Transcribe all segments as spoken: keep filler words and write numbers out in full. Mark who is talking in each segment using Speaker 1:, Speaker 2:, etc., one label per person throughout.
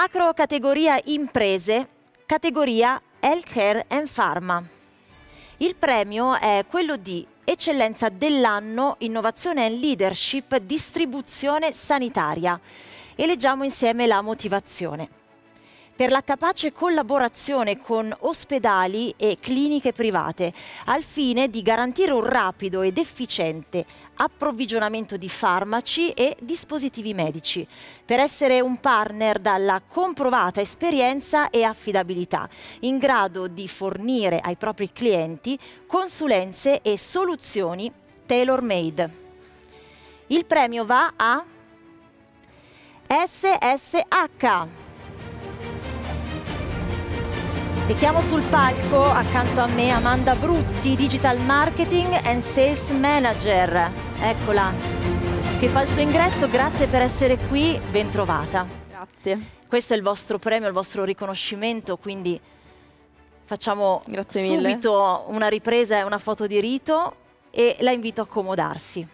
Speaker 1: Macro categoria imprese, categoria Healthcare and Pharma. Il premio è quello di Eccellenza dell'anno, Innovazione e Leadership, Distribuzione Sanitaria. E leggiamo insieme la motivazione. Per la capace collaborazione con ospedali e cliniche private, al fine di garantire un rapido ed efficiente approvvigionamento di farmaci e dispositivi medici, per essere un partner dalla comprovata esperienza e affidabilità, in grado di fornire ai propri clienti consulenze e soluzioni tailor-made. Il premio va a S S H. E chiamo sul palco accanto a me Amanda Brutti, Digital Marketing and Sales Manager. Eccola, che fa il suo ingresso. Grazie per essere qui, ben trovata.
Speaker 2: Grazie.
Speaker 1: Questo è il vostro premio, il vostro riconoscimento, quindi facciamo
Speaker 2: Grazie mille.
Speaker 1: subito una ripresa e una foto di rito e la invito a accomodarsi.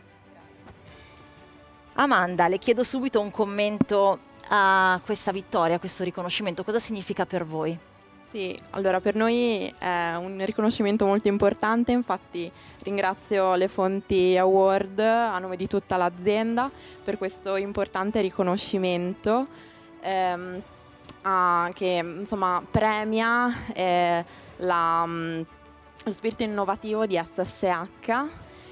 Speaker 1: Amanda, le chiedo subito un commento a questa vittoria, a questo riconoscimento. Cosa significa per voi?
Speaker 2: Sì, allora per noi è un riconoscimento molto importante, infatti ringrazio le Fonti Award a nome di tutta l'azienda per questo importante riconoscimento ehm, a, che insomma premia eh, la, lo spirito innovativo di S S H,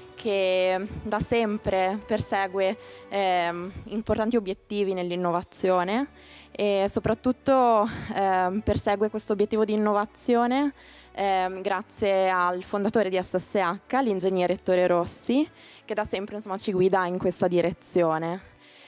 Speaker 2: che da sempre persegue eh, importanti obiettivi nell'innovazione e soprattutto eh, persegue questo obiettivo di innovazione eh, grazie al fondatore di S S H, l'ingegnere Ettore Rossi, che da sempre insomma, ci guida in questa direzione.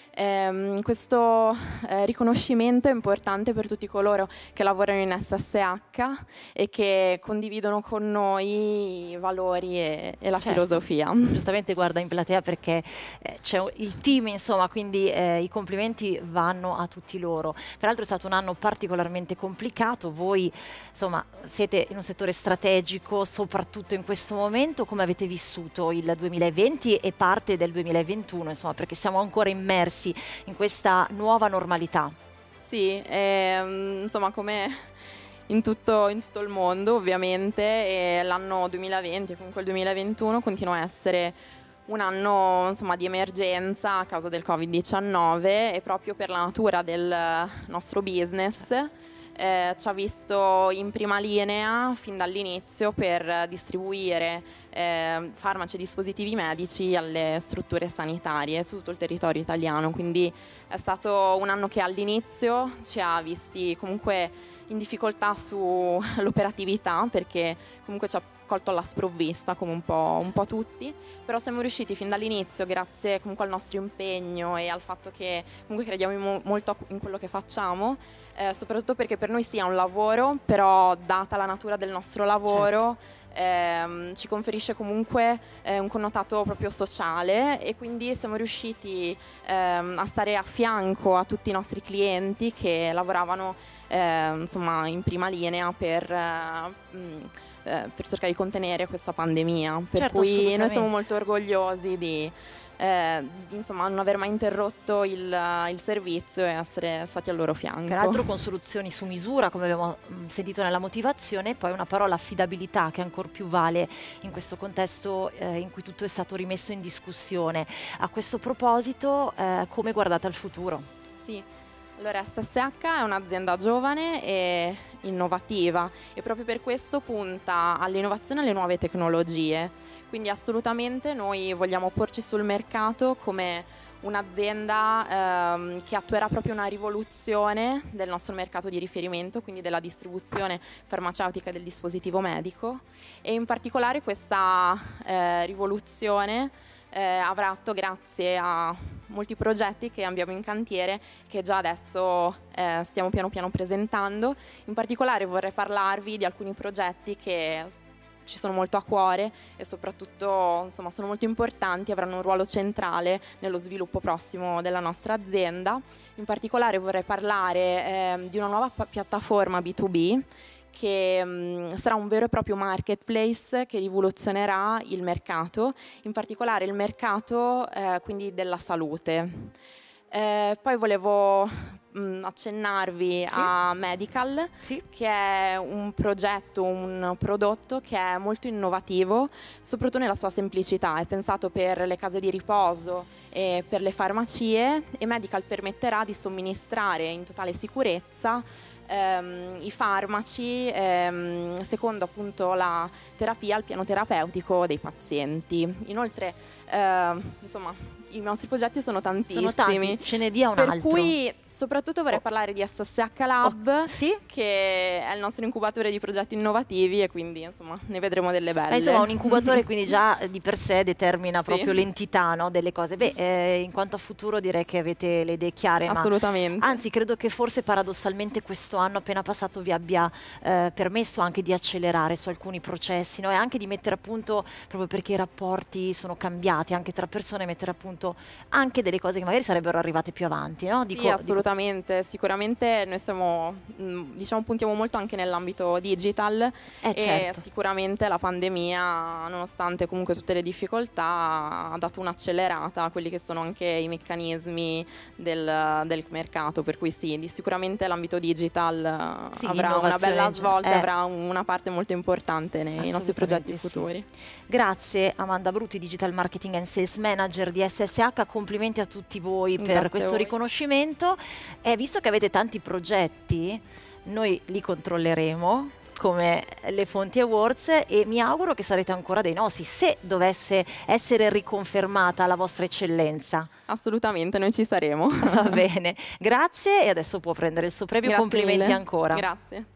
Speaker 2: Eh, questo eh, riconoscimento è importante per tutti coloro che lavorano in S S H e che condividono con noi i valori e, e la
Speaker 1: certo.
Speaker 2: filosofia.
Speaker 1: Giustamente guarda in platea perché eh, c'è il team, insomma, quindi eh, i complimenti vanno a tutti loro. Peraltro è stato un anno particolarmente complicato, voi insomma siete in un settore strategico soprattutto in questo momento. Come avete vissuto il duemilaventi e parte del duemilaventuno, insomma, perché siamo ancora immersi in questa nuova normalità?
Speaker 2: Sì, ehm, insomma come in tutto, in tutto il mondo ovviamente l'anno duemilaventi e comunque il duemilaventuno continua a essere un anno insomma, di emergenza a causa del Covid diciannove e proprio per la natura del nostro business Eh, ci ha visto in prima linea fin dall'inizio per distribuire eh, farmaci e dispositivi medici alle strutture sanitarie su tutto il territorio italiano, quindi è stato un anno che all'inizio ci ha visti comunque in difficoltà sull'operatività perché comunque ci ha colto alla sprovvista come un po', un po' tutti, però siamo riusciti fin dall'inizio grazie comunque al nostro impegno e al fatto che comunque crediamo molto in quello che facciamo, eh, soprattutto perché per noi sì è un lavoro, però data la natura del nostro lavoro certo. ehm, ci conferisce comunque eh, un connotato proprio sociale e quindi siamo riusciti ehm, a stare a fianco a tutti i nostri clienti che lavoravano eh, insomma in prima linea per eh, mh, Eh, per cercare di contenere questa pandemia, per
Speaker 1: certo,
Speaker 2: cui noi siamo molto orgogliosi di, eh, di insomma, non aver mai interrotto il, il servizio e essere stati al loro fianco.
Speaker 1: Peraltro con soluzioni su misura, come abbiamo mh, sentito nella motivazione, e poi una parola affidabilità che ancor più vale in questo contesto eh, in cui tutto è stato rimesso in discussione. A questo proposito, eh, come guardate al futuro?
Speaker 2: Sì. Allora S S H è un'azienda giovane e innovativa e proprio per questo punta all'innovazione e alle nuove tecnologie, quindi assolutamente noi vogliamo porci sul mercato come un'azienda ehm, che attuerà proprio una rivoluzione del nostro mercato di riferimento, quindi della distribuzione farmaceutica del dispositivo medico e in particolare questa eh, rivoluzione Eh, avrà atto grazie a molti progetti che abbiamo in cantiere che già adesso eh, stiamo piano piano presentando. In particolare vorrei parlarvi di alcuni progetti che ci sono molto a cuore e soprattutto insomma, sono molto importanti, avranno un ruolo centrale nello sviluppo prossimo della nostra azienda. In particolare vorrei parlare eh, di una nuova piattaforma B due B che mh, sarà un vero e proprio marketplace che rivoluzionerà il mercato, in particolare il mercato eh, quindi della salute. Eh, poi volevo mh, accennarvi
Speaker 1: Sì.
Speaker 2: a Medical,
Speaker 1: Sì.
Speaker 2: che è un progetto, un prodotto che è molto innovativo, soprattutto nella sua semplicità. È pensato per le case di riposo e per le farmacie, e Medical permetterà di somministrare in totale sicurezza ehm, i farmaci ehm, secondo appunto la terapia, il piano terapeutico dei pazienti. Inoltre, ehm, insomma, i nostri progetti sono tantissimi.
Speaker 1: Sono tanti, ce ne dia un
Speaker 2: per
Speaker 1: altro.
Speaker 2: cui soprattutto vorrei
Speaker 1: Oh.
Speaker 2: parlare di S S H Lab,
Speaker 1: Oh, sì?
Speaker 2: che è il nostro incubatore di progetti innovativi, e quindi insomma ne vedremo delle belle.
Speaker 1: Eh, insomma, un incubatore quindi già eh, di per sé determina
Speaker 2: Sì.
Speaker 1: proprio l'entità, no, delle cose. Beh, eh, in quanto a futuro direi che avete le idee chiare, ma
Speaker 2: Assolutamente.
Speaker 1: anzi credo che forse paradossalmente questo anno appena passato vi abbia eh, permesso anche di accelerare su alcuni processi, no? E anche di mettere a punto, proprio perché i rapporti sono cambiati anche tra persone, mettere a punto anche delle cose che magari sarebbero arrivate più avanti, no? Dico,
Speaker 2: Sì, assolutamente. Dico... Sicuramente noi siamo, mh, diciamo, puntiamo molto anche nell'ambito digital,
Speaker 1: eh,
Speaker 2: e
Speaker 1: certo.
Speaker 2: sicuramente la pandemia, nonostante comunque tutte le difficoltà, ha dato un'accelerata a quelli che sono anche i meccanismi del, del mercato, per cui sì, di sicuramente l'ambito digital
Speaker 1: Sì,
Speaker 2: avrà una bella svolta,
Speaker 1: eh.
Speaker 2: avrà una parte molto importante nei nostri progetti futuri.
Speaker 1: Sì. Grazie Amanda Bruti, Digital Marketing and Sales Manager di S S H, complimenti a tutti voi per
Speaker 2: Grazie
Speaker 1: questo
Speaker 2: a voi.
Speaker 1: riconoscimento, e visto che avete tanti progetti noi li controlleremo come le Fonti Awards, e mi auguro che sarete ancora dei nostri se dovesse essere riconfermata la vostra eccellenza.
Speaker 2: Assolutamente, noi ci saremo.
Speaker 1: Va bene, grazie, e adesso può prendere il suo premio.
Speaker 2: Grazie
Speaker 1: Complimenti
Speaker 2: mille.
Speaker 1: ancora.
Speaker 2: Grazie.